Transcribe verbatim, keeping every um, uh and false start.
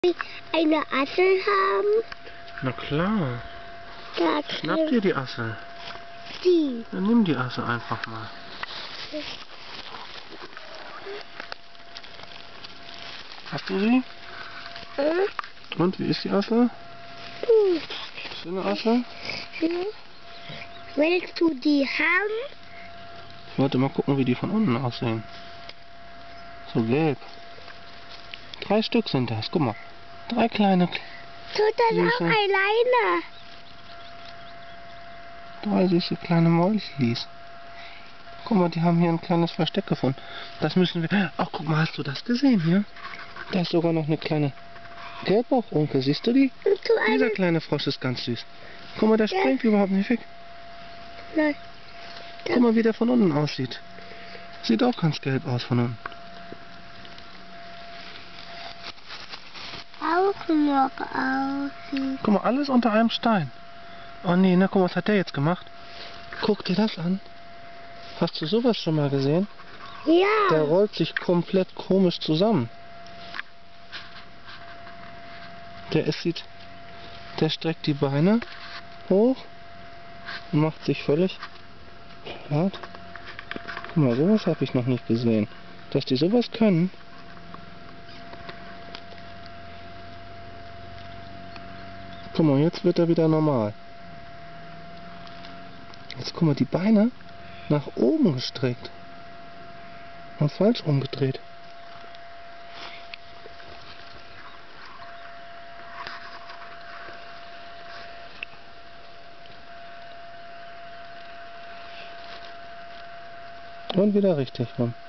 eine Assel haben? Na klar. Da Schnapp dir die Assel. Die. Dann nimm die Assel einfach mal. Hast du sie? Hm? Und, wie ist die Assel? Gut. Schöne Assel? Hm? Willst du die haben? Ich wollte mal gucken, wie die von unten aussehen. So gelb. Drei Stück sind das, guck mal. Drei kleine, Tut das Süße. auch alleine? drei süße kleine Mäuslis. Guck mal, die haben hier ein kleines Versteck gefunden. Das müssen wir... Ach, guck mal, hast du das gesehen hier? Da ist sogar noch eine kleine Gelbbauchunke. Siehst du die? Und zu Dieser einem... kleine Frosch ist ganz süß. Guck mal, der Ja. springt überhaupt nicht weg. Nein. Guck mal, wie der von unten aussieht. Sieht auch ganz gelb aus von unten. Auch noch aussieht. Guck mal, alles unter einem Stein. Oh nee, na guck mal, was hat der jetzt gemacht? Guck dir das an. Hast du sowas schon mal gesehen? Ja. Der rollt sich komplett komisch zusammen. Der ist, sieht, der streckt die Beine hoch und macht sich völlig platt. Guck mal, sowas habe ich noch nicht gesehen. Dass die sowas können. Guck mal, jetzt wird er wieder normal. Jetzt guck mal, die Beine nach oben gestreckt. Und falsch umgedreht. Und wieder richtig rum.